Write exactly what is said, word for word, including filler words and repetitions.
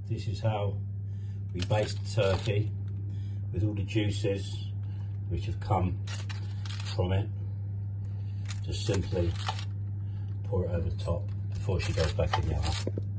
this is how we baste the turkey with all the juices which have come from it. Just simply pour it over the top before she goes back in the oven.